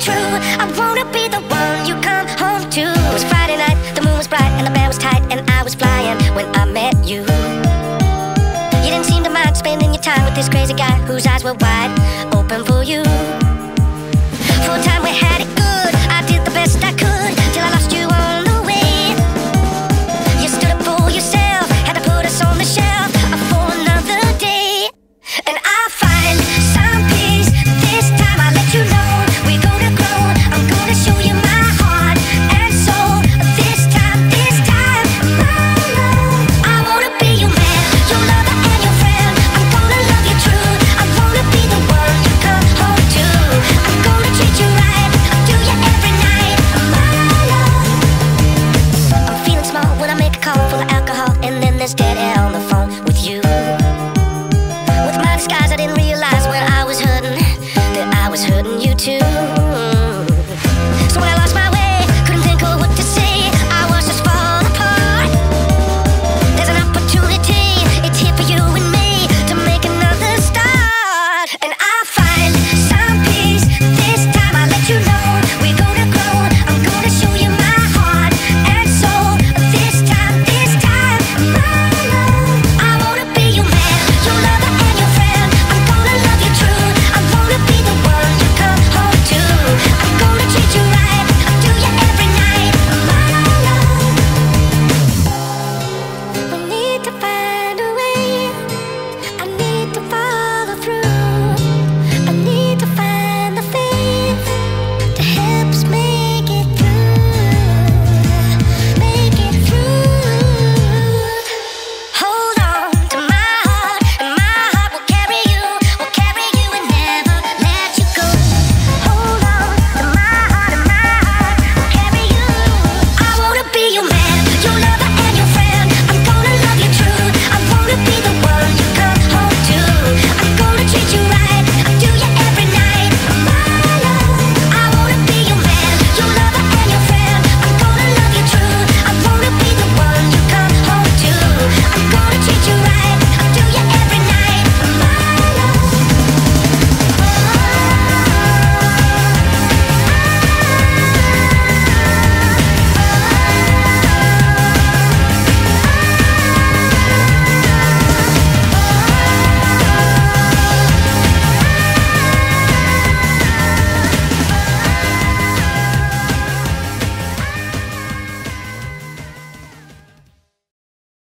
true. I wanna be the one you come home to. It was Friday night, the moon was bright and the band was tight, and I was flying when I met you. You didn't seem to mind spending your time with this crazy guy whose eyes were wide open for you.